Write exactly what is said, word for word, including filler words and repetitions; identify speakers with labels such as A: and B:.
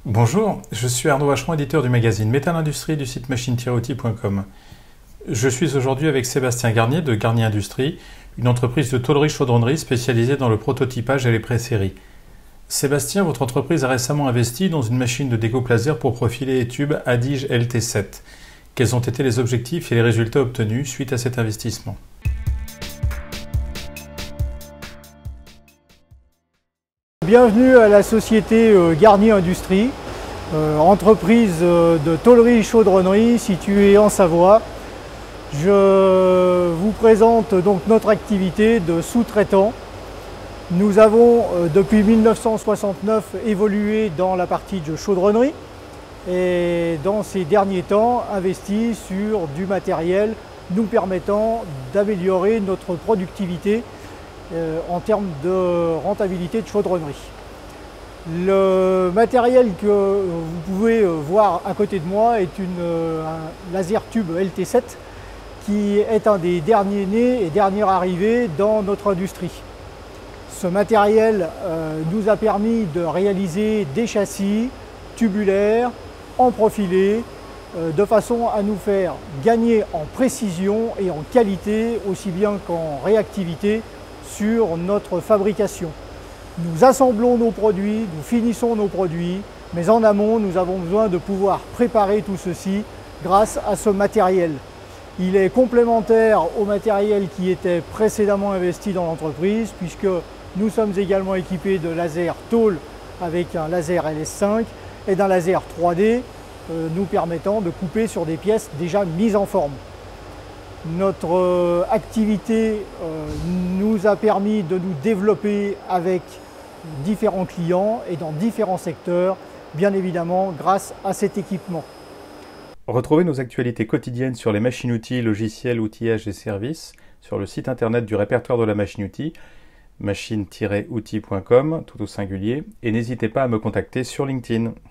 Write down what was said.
A: Bonjour, je suis Arnaud Vacheron, éditeur du magazine Métal Industrie du site machine tiret outils point com. Je suis aujourd'hui avec Sébastien Garnier de Garnier Industrie, une entreprise de tôlerie-chaudronnerie spécialisée dans le prototypage et les pré-séries. Sébastien, votre entreprise a récemment investi dans une machine de découpe laser pour profiler et tubes Adige L T sept. Quels ont été les objectifs et les résultats obtenus suite à cet investissement?
B: Bienvenue à la société Garnier Industrie, euh, entreprise de tôlerie-chaudronnerie située en Savoie. Je vous présente donc notre activité de sous-traitant. Nous avons euh, depuis mille neuf cent soixante-neuf évolué dans la partie de chaudronnerie et dans ces derniers temps investi sur du matériel nous permettant d'améliorer notre productivité Euh, en termes de rentabilité de chaudronnerie. Le matériel que vous pouvez voir à côté de moi est une, un laser tube L T sept qui est un des derniers nés et derniers arrivés dans notre industrie. Ce matériel euh, nous a permis de réaliser des châssis tubulaires en profilé euh, de façon à nous faire gagner en précision et en qualité aussi bien qu'en réactivité sur notre fabrication. Nous assemblons nos produits, nous finissons nos produits, mais en amont, nous avons besoin de pouvoir préparer tout ceci grâce à ce matériel. Il est complémentaire au matériel qui était précédemment investi dans l'entreprise, puisque nous sommes également équipés de laser tôle avec un laser L S cinq et d'un laser trois D euh, nous permettant de couper sur des pièces déjà mises en forme. Notre activité nous a permis de nous développer avec différents clients et dans différents secteurs, bien évidemment grâce à cet équipement.
A: Retrouvez nos actualités quotidiennes sur les machines-outils, logiciels, outillages et services sur le site internet du répertoire de la machine-outil, machine tiret outils point com, tout au singulier, et n'hésitez pas à me contacter sur LinkedIn.